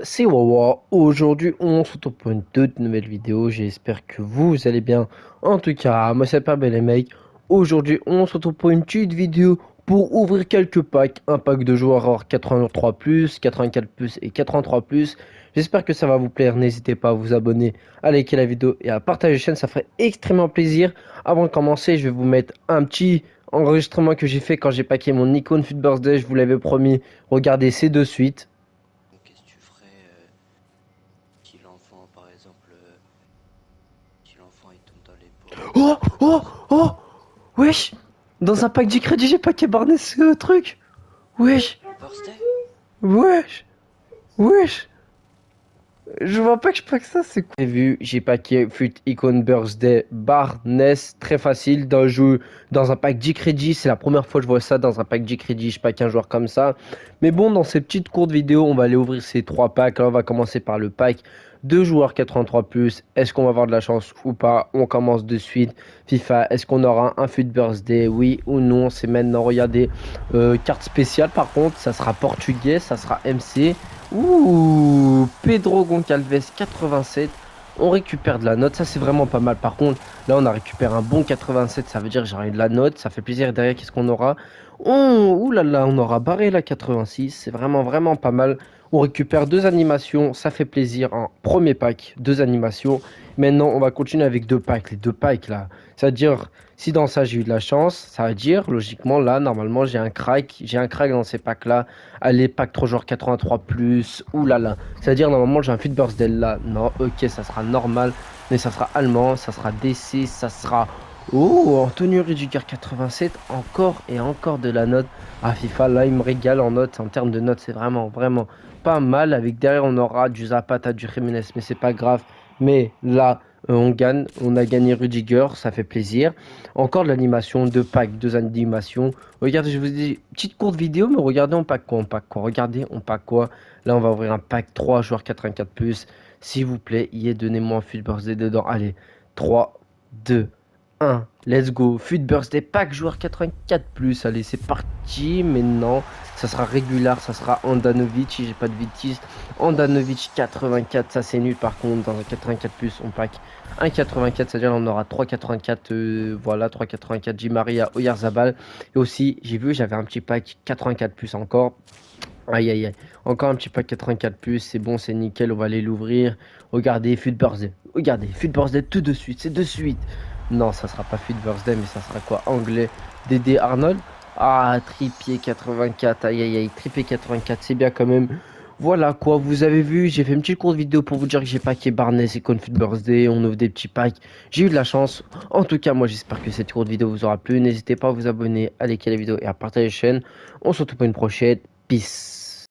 c'est Wawa. Aujourd'hui, on se retrouve pour une toute nouvelle vidéo. J'espère que vous allez bien. En tout cas, moi, c'est pas bel les mecs. Aujourd'hui, on se retrouve pour une petite vidéo pour ouvrir quelques packs. Un pack de joueurs hors 83+, 84+, et 83+. J'espère que ça va vous plaire. N'hésitez pas à vous abonner, à liker la vidéo et à partager la chaîne. Ça ferait extrêmement plaisir. Avant de commencer, je vais vous mettre un petit enregistrement que j'ai fait quand j'ai packé mon Nikon Food Birthday. Je vous l'avais promis. Regardez, c'est de suite. Qu'est-ce que tu ferais si l'enfant, par exemple, si l'enfant il tombe dans les pommes? Oh, oh, oh, wesh. Dans un pack du crédit, j'ai packé Barney ce truc. Wesh, Birthday? wesh, wesh. Je vois pas que je pack ça, c'est quoi? J'ai vu, j'ai packé Fut Icon Birthday Barnes, très facile, d'un jeu, dans un pack 10 crédits. C'est la première fois que je vois ça dans un pack 10 crédits. Je pack un joueur comme ça. Mais bon, dans ces petites courtes vidéos, on va aller ouvrir ces trois packs. Là, on va commencer par le pack de joueurs 83+. Est-ce qu'on va avoir de la chance ou pas? On commence de suite. FIFA, est-ce qu'on aura un Fut Birthday? Oui ou non? C'est maintenant. Regardez, carte spéciale par contre, ça sera portugais, ça sera MC. Ouh, Pedro Goncalves 87. On récupère de la note, ça c'est vraiment pas mal. Par contre, là on a récupéré un bon 87, ça veut dire que j'aurai de la note, ça fait plaisir. Derrière, qu'est-ce qu'on aura? Oh, ouh là là, on aura barré la 86, c'est vraiment pas mal. On récupère deux animations, ça fait plaisir. En premier pack, deux animations. Maintenant, on va continuer avec deux packs, les deux packs là. C'est-à-dire, si dans ça j'ai eu de la chance, ça veut dire logiquement là, normalement j'ai un crack. J'ai un crack dans ces packs là. Allez, pack 3 joueurs 83+, oulala. C'est-à-dire, normalement, j'ai un Fit Birthday là. Non, ok, ça sera normal. Mais ça sera allemand, ça sera DC, ça sera... Oh, Antonio Rudiger 87, encore et encore de la note. Ah, FIFA, là, il me régale en note. En termes de notes, c'est vraiment pas mal. Avec derrière, on aura du Zapata, du Jiménez, mais c'est pas grave. Mais là, on gagne. On a gagné Rudiger, ça fait plaisir. Encore de l'animation, deux packs, deux animations. Regardez, je vous dis, petite courte vidéo, mais regardez, on pack quoi, on pack quoi. Regardez, on pack quoi. Là, on va ouvrir un pack 3 joueurs 84+. S'il vous plaît, donnez-moi un Fut Birthday dedans. Allez, 3, 2, 1. Let's go. Fut Birthday pack joueur 84+. Allez, c'est parti. Mais non, ça sera régulier, ça sera Andanovic. Si j'ai pas de bêtises. Andanovic 84, ça c'est nul. Par contre, dans un 84+, on pack un 84, c'est-à-dire on aura 3,84, voilà, 3,84 Di Maria, Oyarzabal. Et aussi, j'ai vu, j'avais un petit pack 84+ encore. Aïe aïe aïe, encore un petit pack 84+, c'est bon, c'est nickel, on va aller l'ouvrir. Regardez, Fut Birthday, regardez, Fut Birthday tout de suite, c'est de suite. Non, ça sera pas Fut Birthday, mais ça sera quoi? Anglais, Dédé Arnold. Ah, Trippier 84, aïe aïe aïe, Trippier 84, c'est bien quand même. Voilà quoi, vous avez vu, j'ai fait une petite courte vidéo pour vous dire que j'ai packé Barnes et Confit Birthday, on ouvre des petits packs, j'ai eu de la chance. En tout cas, moi j'espère que cette courte vidéo vous aura plu, n'hésitez pas à vous abonner, à liker la vidéo et à partager la chaîne. On se retrouve pour une prochaine, peace.